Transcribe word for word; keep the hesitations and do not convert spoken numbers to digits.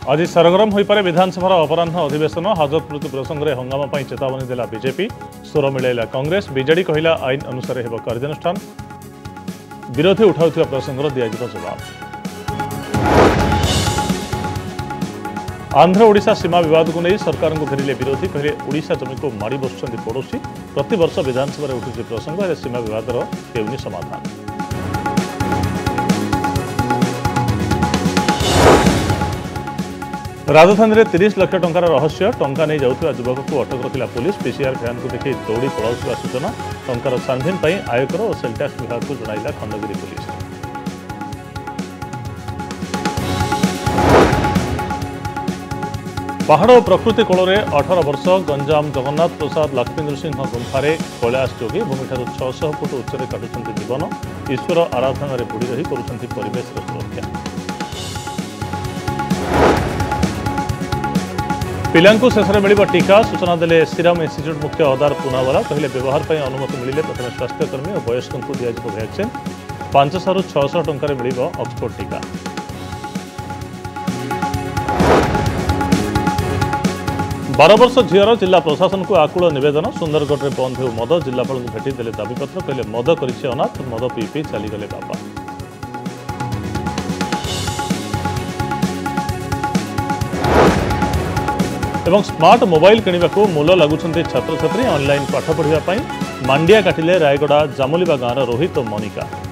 आज सरगरम हो पारे विधानसभा अपराह्न अधिवेशन हाजत मृत्यु प्रसंग में हंगामा पर चेतावनी देला बीजेपी स्वर मिलैला कांग्रेस बीजेडी कहला आईन अनुसार हेब कार्यानुष्ठान विरोधी उठाउथिबा प्रसंग दियाजिबो जवाब। आंध्र ओडिशा सीमा विवाद को नहीं सरकार को घेरिले विरोधी कहले ओडिशा जमी को माड़ी बसुछन्ति पड़ोशी प्रति वर्ष विधानसभा उठुछि प्रसंग सीमा विवादर हेउनी समाधान। राजधानी में तीस लाख टंकार रहस्य टंका नहीं जाउथिबा युवक को अटक रखिला पुलिस पीसीआर भ्यान को देखि दौड़ी पलाउथिबा सूचना टंकार छानभिन पई आयकर और सेल टैक्स विभाग को जणाइला खंडगिरी पुलिस। पहाड़ और प्रकृति कोल अठारह वर्ष गंजाम जगन्नाथ प्रसाद लक्ष्मी नृसिंह गुंफार कैलाश जोगी भूमिठार छह सौ फुट उच्चरे काटुछन्ति जीवन ईश्वर आराधना बुड़ी रही करुछन्ति परिवेश सुरक्षा। पिलांकु शेषे मिल टीका सूचना देले सीरम इन्स्टिट्यूट मुख्य अदार पुनावाला कहले व्यवहार पर अनुमति मिले प्रथम स्वास्थ्यकर्मी और वयस्क को दिज्व भैक्सीन पांच सौ छह सौ टकर मिल ऑक्सफोर्ड टीका। बारह वर्ष झीर जिला प्रशासन को आकुल नवेदन सुंदरगढ़ में बंद हो मद जिलापाल को भेटी देले दाबीपत्र कहले मद करिछि अनाथ मद पी पी चलीगले बापा। एवं स्मार्ट मोबाइल किणवा को मूल लगुंट छात्र छात्री ऑनलाइन पाठ पढ़ाई मांडिया काटिले रायगड़ा जामुलीबा गाँव रोहित और मनिका।